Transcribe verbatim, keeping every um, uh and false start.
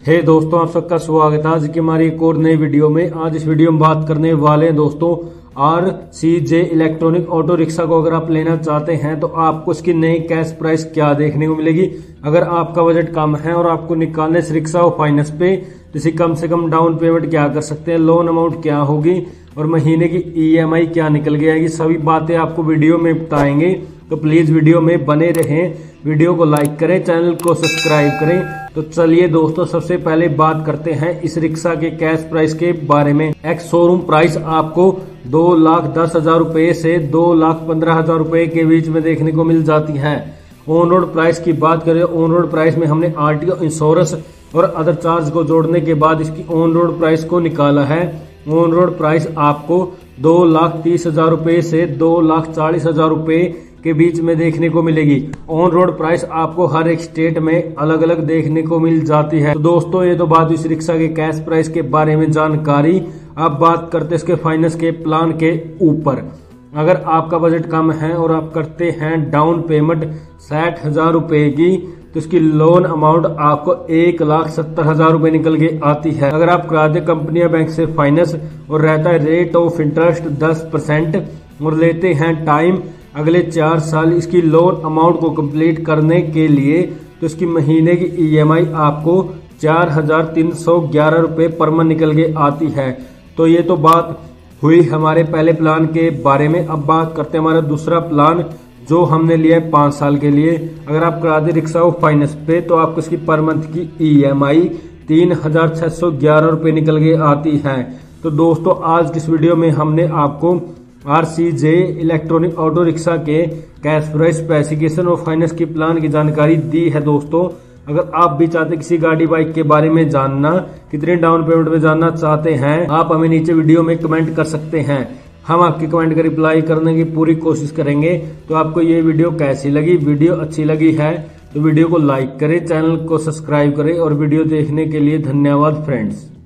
हे hey दोस्तों, आप सबका स्वागत है आज की हमारी एक और नई वीडियो में। आज इस वीडियो में बात करने वाले हैं दोस्तों R C J electronic auto rickshaw को अगर आप लेना चाहते हैं तो आपको इसकी नई कैश प्राइस क्या देखने को मिलेगी। अगर आपका बजट कम है और आपको निकालने इस रिक्शा और फाइनेंस पे, जैसे कम से कम डाउन पेमेंट क्या कर सकते हैं, लोन अमाउंट क्या होगी और महीने की ई एम आई क्या निकल के आएगी, सभी बातें आपको वीडियो में बताएंगे। तो प्लीज वीडियो में बने रहें, वीडियो को लाइक करें, चैनल को सब्सक्राइब करें। तो चलिए दोस्तों, सबसे पहले बात करते हैं इस रिक्शा के कैश प्राइस के बारे में। एक्स शोरूम प्राइस आपको दो लाख दस हजार रूपए से दो लाख पंद्रह हजार रूपए के बीच में देखने को मिल जाती है। ऑन रोड प्राइस की बात करें, ऑन रोड प्राइस में हमने आरटीओ, इंश्योरेंस और अदर चार्ज को जोड़ने के बाद इसकी ऑन रोड प्राइस को निकाला है। ऑन रोड प्राइस आपको दो लाख तीस हजार रूपए से दो लाख चालीस हजार रूपए के बीच में देखने को मिलेगी। ऑन रोड प्राइस आपको हर एक स्टेट में अलग अलग देखने को मिल जाती है। तो दोस्तों, ये तो बात इस रिक्शा के कैश प्राइस के बारे में जानकारी। अब बात करते इसके फाइनेंस के प्लान के ऊपर। अगर आपका बजट कम है और आप करते हैं डाउन पेमेंट साठ हजार रूपए की, तो इसकी लोन अमाउंट आपको एक लाख सत्तर हजार रूपए निकल के आती है। अगर आप कराते कंपनी या बैंक से फाइनेंस और रहता है रेट ऑफ इंटरेस्ट दस परसेंट और लेते हैं टाइम अगले चार साल इसकी लोन अमाउंट को कंप्लीट करने के लिए, तो इसकी महीने की ई एम आई आपको चार हजार तीन सौ ग्यारह रूपए पर मंथ निकल के आती है। तो ये तो बात हुई हमारे पहले प्लान के बारे में। अब बात करते हैं हमारा दूसरा प्लान जो हमने लिया है पांच साल के लिए। अगर आप करा दे रिक्शा और फाइनेंस पे, तो आपको इसकी पर मंथ की ई एम आई तीन हजार छह सौ ग्यारह रूपए निकल के आती है। तो दोस्तों, आज की इस वीडियो में हमने आपको R C J electronic auto rickshaw के कैश प्राइस, स्पेसिफिकेशन और फाइनेंस की प्लान की जानकारी दी है। दोस्तों, अगर आप भी चाहते किसी गाड़ी बाइक के बारे में जानना, कितने डाउन पेमेंट में जानना चाहते हैं, आप हमें नीचे वीडियो में कमेंट कर सकते हैं। हम आपके कमेंट का रिप्लाई करने की पूरी कोशिश करेंगे। तो आपको ये वीडियो कैसी लगी? वीडियो अच्छी लगी है तो वीडियो को लाइक करें, चैनल को सब्सक्राइब करें और वीडियो देखने के लिए धन्यवाद फ्रेंड्स।